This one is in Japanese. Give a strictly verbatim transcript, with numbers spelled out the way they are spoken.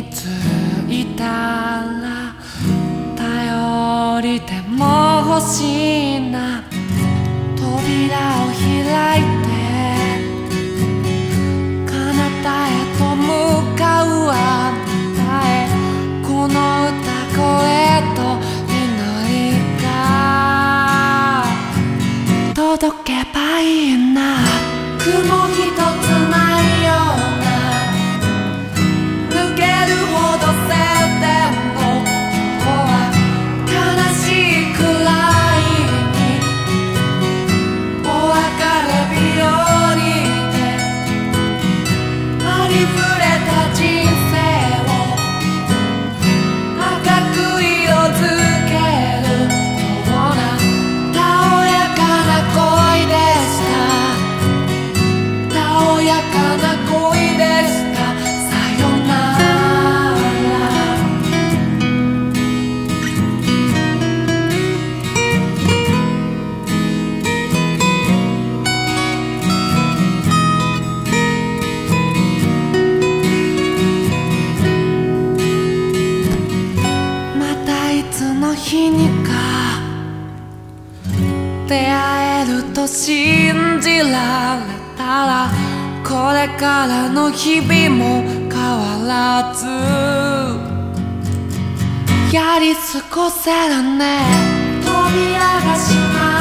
についたら頼りでも欲しいな。扉を開いて彼方へと向かうあなたへ、この歌声と祈りが届けばいいな。雲一つないような抜けるほど晴天の今日は悲しいくらいにお別れ日和でありふれた人生を赤く色づけるようなたおやかな恋でした。たおやかな恋でした。さよなら。またいつの日にか出会えると信じられたら、これからの日々も変わらずやり過ごせるね。扉が閉ま